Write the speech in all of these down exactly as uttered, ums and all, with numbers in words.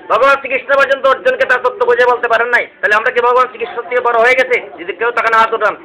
ভগবান শ্রীকৃষ্ণ পর্যন্ত অর্জুনকে তার তত্ত্ব বুঝে বলতে পারেন নাই, তাহলে আমরা কি ভগবান শ্রীকৃষ্ণ থেকে বড় হয়ে গেছি? যদি কেউ তাকে না হাত উঠান,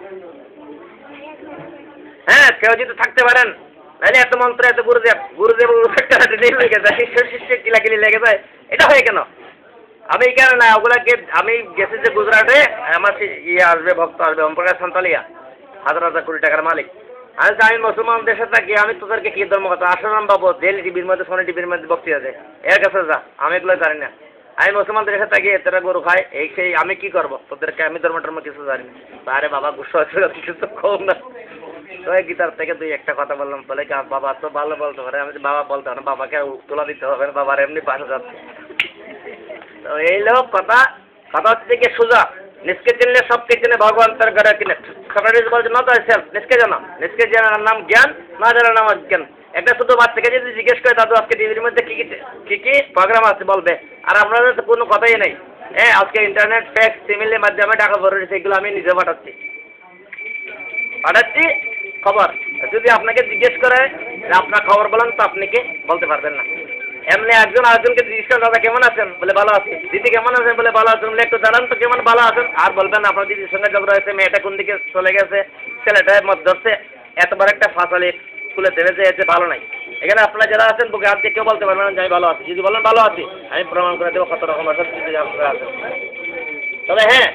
হ্যাঁ কেউ যদি থাকতে পারেন, তাহলে এত মন্ত্র এত গুরুদেব গুরুদেব লেগে যায়, শিষ্য শিষ্য কিলাকিলি লেগে যায়, এটা হয় কেন? আমি কেন না ওগুলাকে আমি গেছি যে গুজরাটে আমার ইয়ে আসবে, ভক্ত আসবে, ওমপ্রকাশ সান্তালিয়া হাজার হাজার কোটি টাকার মালিক। আমি আমি মুসলমান দেশে থাকি, আমি তোদেরকে কি ধর্ম কথা আসাম বাবু ডেলি টিভির মধ্যে সোনি টিভির মধ্যে বক্তৃতা আছে, এর কাছে যা, আমি এগুলো জানি না। আমি মুসলমান দেশে থাকি, তোরা গরু খাই, এই সেই আমি কি করবো? তোদেরকে আমি ধর্ম টর্ম কিছু জানি না। আরে বাবা গুসা কিছু তো কম না, তো গীতার থেকে দুই একটা কথা বললাম, বলে কি বাবা তো ভালো বলতে পারে, আমি বাবা বলতে হবে না, বাবাকে তোলা দিতে হবে না, বাবার এমনি পাশে যাচ্ছে। তো এই লোক কথা কথা হচ্ছে কি সোজা, নিজকে চিনলে সবকে চিনে, ভগবান তার ঘরে কিনে সকালে বলছে নত সেলফ, নিজকে জানা, নিজকে জানার নাম জ্ঞান, না জানার নাম অজ্ঞান। একটা শুধু বাচ্চাকে যদি জিজ্ঞেস করে দাদু আজকে টিভির মধ্যে কি কি কি প্রোগ্রাম আছে বলবে, আর আপনাদের তো কোনো কথাই নেই। হ্যাঁ আজকে ইন্টারনেট ফ্যাক্স সিমিলের মাধ্যমে টাকা ভরে সেগুলো আমি নিজে পাঠাচ্ছি পাঠাচ্ছি খবর। যদি আপনাকে জিজ্ঞেস করে আপনার খবর বলেন তো আপনি কি বলতে পারবেন না। এমনি একজন আরেকজনকে জিজ্ঞেস করে দাদা কেমন আছেন, বলে ভালো আছি। দিদি কেমন আছেন, বলে ভালো আছেন। বলে একটু জানান তো কেমন ভালো আছেন, আর বলবেন আপনার দিদির সঙ্গে ঝগড়া হয়েছে, মেয়েটা কোন দিকে চলে গেছে, ছেলেটা মত ধরছে, এতবার একটা ফাঁসালি খুলে দেবে যে এতে ভালো নাই। এখানে আপনারা যারা আছেন বুকে হাত দিয়ে কেউ বলতে পারবেন না যে আমি ভালো আছি। যদি বলেন ভালো আছি, আমি প্রমাণ করে দেবো কত রকম আছে যদি আপনারা আছেন। তবে হ্যাঁ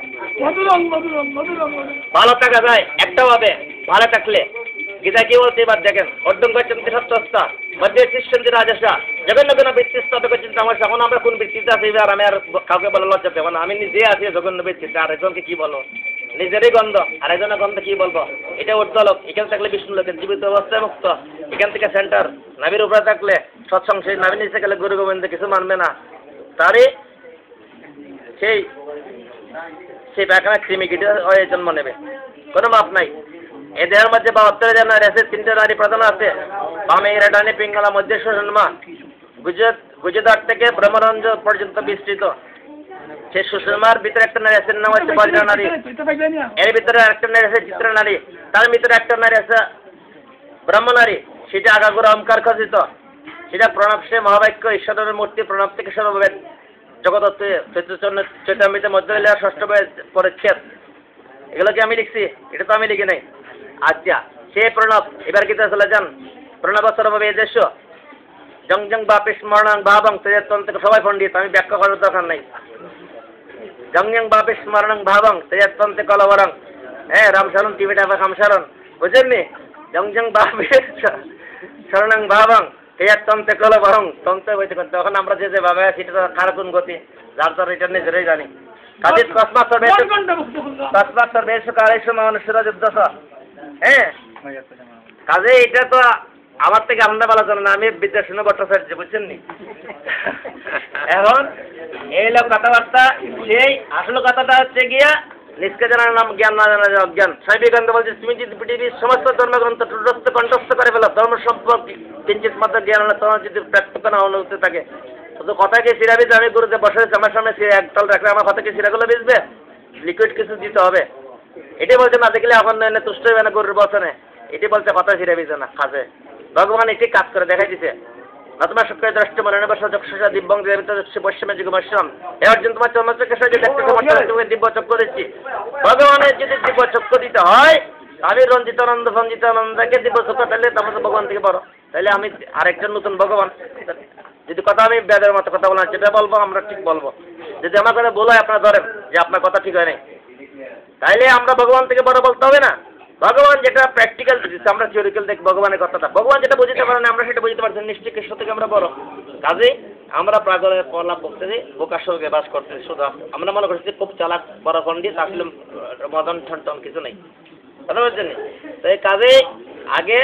ভালো থাকা যায় একটা ভাবে, ভালো থাকলে গীতা কি বলছে এবার দেখেন, অর্জুন করছেন সত্যস্তা মধ্যে শিষ্যন্তি রাজসা জগন্ন কোনো বৃত্তিস্ত করছেন আমার। এখন আমরা কোন বৃত্তিতে আছি আর আমি আর কাউকে বলে লজ্জা দেবো না। আমি নিজে আছি জগন্ন বৃত্তিতে, আরেকজনকে কি বলো, নিজেরই গন্ধ আরেকজনের গন্ধ কি বলবো। এটা উর্ধ্বলোক, এখানে থাকলে বিষ্ণু লোকের জীবিত অবস্থায় মুক্ত, এখান থেকে সেন্টার নাবির উপরে থাকলে সৎসং, সেই নাবির নিচে গেলে গুরু গোবিন্দ কিছু মানবে না, তারই সেই সেই পায়খানা ক্রিমিকিটি হয়ে জন্ম নেবে, কোনো মাপ নাই। এই দেহের মধ্যে বাহাত্তর জন নারী আছে, তিনটে নারী প্রধান আছে, বামে ইরাটানি পিঙ্গলা মধ্যে সুষমা, গুজরাট গুজরাট থেকে ব্রহ্মরঞ্জ পর্যন্ত বিস্তৃত। সেই সুষমার ভিতরে একটা নারী আছে, নাম হচ্ছে বজ্র নারী। এর ভিতরে একটা নারী আছে চিত্র নারী, তার ভিতরে একটা নারী আছে ব্রহ্ম নারী, সেটা আগাগোড়া অহংকার খচিত, সেটা প্রণব সে মহাবাক্য ঈশ্বরের মূর্তি, প্রণব থেকে সর্ববেদ জগৎ চৈতন্যের মধ্যে ষষ্ঠ পরিচ্ছেদ। এগুলো কি আমি লিখছি? এটা তো আমি লিখি নাই। আচ্ছা সে প্রণব, এবার গীতা চলে যান। প্রণব সর্ববে দেশ জং জং বাপে স্মরণাং ভাবং তেজতন্ত্র, সবাই পণ্ডিত, আমি ব্যাখ্যা করার দরকার নাই। জং জং বাপে স্মরণাং ভাবং তেজতন্ত্রে কলবরং, হ্যাঁ রামশরণ টিভিটা বা খামশরণ, বুঝেননি? জং জং বাপে শরণাং ভাবং তেজতন্ত্রে কলবরং, তন্ত্রে বইতে করতে। তখন আমরা যে যে ভাবে সেটা তো কার কোন গতি, যার তার এটা নিজেরাই জানি। কাজে তসমাৎ সর্বে তসমাৎ সর্বেষু কালেষু মনুষ্যরা যুদ্ধস, হ্যাঁ কাজে এটা তো আমার থেকে আপনারা ভালো জানেন, আমি বিদ্যাশূন্য ভট্টাচার্য, বুঝছেন নি? এখন এই লোক কথাবার্তা, সেই আসল কথাটা হচ্ছে গিয়া নিজকে জানার নাম জ্ঞান, না জানা অজ্ঞান। স্বামী বিবেকানন্দ বলছে তুমি যদি পৃথিবীর সমস্ত ধর্মগ্রন্থ টুটস্থ কণ্ঠস্থ করে ফেলো, ধর্ম সম্পর্কে কিঞ্চিত মাত্র জ্ঞান হলে তোমার যদি প্রাপ্ত না অনুভূতি থাকে, শুধু কথাকে সিরা বীজ, আমি গুরুদেব বসে আমার সামনে সিরা একতাল রাখলে আমার কথাকে সিরাগুলো বীজবে, লিকুইড কিছু দিতে হবে। এটাই বলছে না দেখলে এখন এনে তুষ্ট হবে না গরুর বচনে, এটি বলছে কথা সিরা বীজ না খাজে। ভগবান এটি কাজ করে দেখাই দিছে। নতুমা শুক্র দ্রষ্ট মনে বর্ষ যক্ষসা দিব্যং পশ্চিমে যুগ মশ্রম, এ অর্জুন তোমার চন্দ্রচক্ষে সহজে দেখতে তোমাকে দিব্য চক্ষু দিচ্ছি। ভগবানের যদি দিব্য চক্ষু দিতে হয়, আমি রঞ্জিতানন্দ সঞ্জিতানন্দকে দিব্য চক্ষু পেলে তোমার ভগবান থেকে বড়, তাহলে আমি আরেকজন নতুন ভগবান। যদি কথা আমি বেদের মতো কথা বললাম সেটা বলবো, আমরা ঠিক বলবো। যদি আমার কথা বলো আপনারা ধরেন যে আপনার কথা ঠিক হয় নাই, তাইলে আমরা ভগবান থেকে বড় বলতে হবে না। ভগবান যেটা প্র্যাকটিক্যাল দিচ্ছে, আমরা থিওরিক্যাল দেখি ভগবানের কথাটা, ভগবান যেটা বুঝতে পারেন আমরা সেটা বুঝতে পারছি, নিশ্চয়ই কৃষ্ণ থেকে আমরা বড়। কাজেই আমরা প্রাগলের পড়লা বলতেছি, বোকার সঙ্গে বাস করতেছি, শুধু আমরা মনে করছি খুব চালাক বড় পণ্ডিত, আসলে মদন ঠন কিছু নেই, কথা বলছেন। তো এই কাজে আগে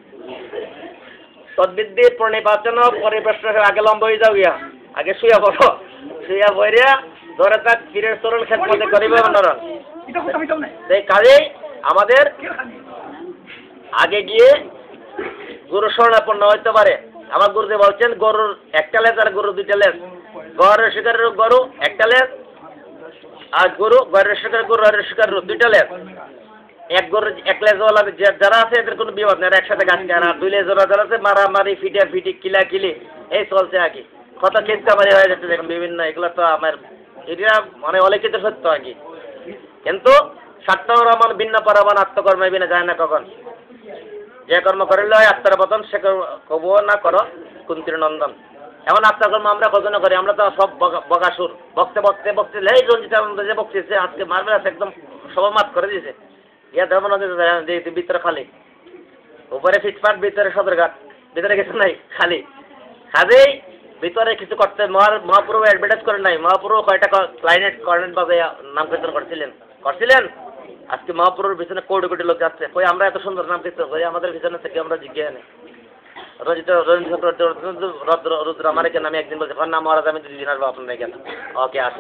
তদ্বিদ্যে প্রণিপাচন পরিবেশ আগে লম্ব হয়ে যাও গিয়া, আগে শুয়া পড়ো, শুয়া বইয়া ধরে থাক পীরের চরণ ক্ষেত্রে করিব মনোরণ। সেই কাজেই আমাদের আগে গিয়ে গুরু শরণাপন্ন হইতে পারে। আমার গুরুদেব বলছেন গরুর একটা লেজ আর গরু দুইটা লেজ, গড়ের শিকারের গরু একটা লেজ, আর গরু গড়ের শিকারের গরু আর শিকারের দুইটা লেজ। এক গরু এক লেজওয়ালা যারা আছে এদের কোনো বিবাদ নেই, একসাথে গাছ খায়। আর দুই লেজওয়ালা যারা আছে মারামারি ফিটার ফিটি কিলা কিলি এই চলছে আর কি। কত কেস কামারি হয়ে যাচ্ছে দেখুন বিভিন্ন, এগুলো তো আমার এটা মানে অলিখিত সত্য আর কি। কিন্তু স্বার্থর রহমান ভিন্ন পরমান আত্মকর্মে বিনা যায় না কখন। যে কর্ম করিলে হয় আত্মার পতন, সে কব না করো কুন্তির নন্দন। এমন আত্মকর্ম আমরা কখনো করি, আমরা তো সব বকাসুর, বকতে বকতে বকতে এই রঞ্জিত আনন্দ যে বকতেছে আজকে মারবে আছে একদম সবমাত করে দিয়েছে। ইয়া ধর্ম নদী ভিতরে খালি, উপরে ফিটফাট, ভিতরে সদরঘাট, ভিতরে কিছু নাই খালি। কাজেই ভিতরে কিছু করতে মহার মহাপুরু অ্যাডভার্টাইজ করেন নাই। মহাপুরু কয়টা ক্লাইনেট কর্নেট বাজে নাম কীর্তন করছিলেন করছিলেন আজকে মহাপুরুর পিছনে কোটি কোটি লোক যাচ্ছে। কই আমরা এত সুন্দর নাম কীর্তন করি, আমাদের পিছনে থেকে আমরা জিজ্ঞাসা নেই। রঞ্জিত রঞ্জিত রুদ্র আমার কেন, আমি একদিন বলছি নাম মহারাজ আমি দুদিন আসবো আপনার এখানে। ওকে আসে।